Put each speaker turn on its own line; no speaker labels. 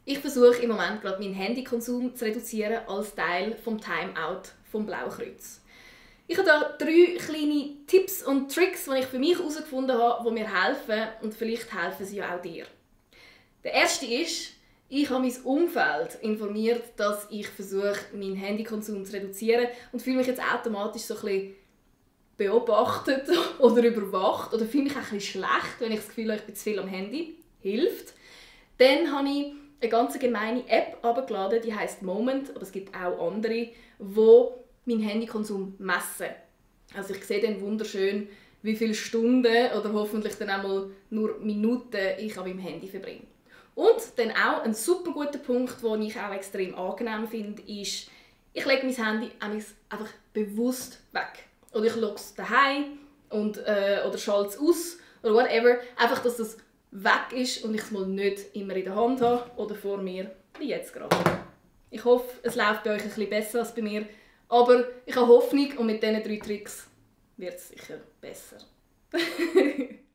Ich versuche im Moment gerade meinen Handykonsum zu reduzieren als Teil vom Timeout vom Blaukreuz. Ich habe da 3 kleine Tipps und Tricks, die ich für mich herausgefunden habe, die mir helfen und vielleicht helfen sie ja auch dir. Der erste ist, ich habe mein Umfeld informiert, dass ich versuche, meinen Handykonsum zu reduzieren und fühle mich jetzt automatisch so ein bisschen beobachtet oder überwacht oder fühle mich auch ein bisschen schlecht, wenn ich das Gefühl habe, ich bin zu viel am Handy. Hilft. Dann habe ich eine ganz gemeine App heruntergeladen, die heisst Moment, aber es gibt auch andere, die meinen Handykonsum messen. Also ich sehe dann wunderschön, wie viele Stunden oder hoffentlich dann auch mal nur Minuten ich an meinem Handy verbringe. Und dann auch ein super guter Punkt, den ich auch extrem angenehm finde, ist, ich lege mein Handy einfach bewusst weg. Oder ich logge es daheim oder schalte es aus oder whatever. Einfach, dass das weg ist und ich es mal nicht immer in der Hand habe oder vor mir, wie jetzt gerade. Ich hoffe, es läuft bei euch ein bisschen besser als bei mir. Aber ich habe Hoffnung und mit diesen 3 Tricks wird es sicher besser.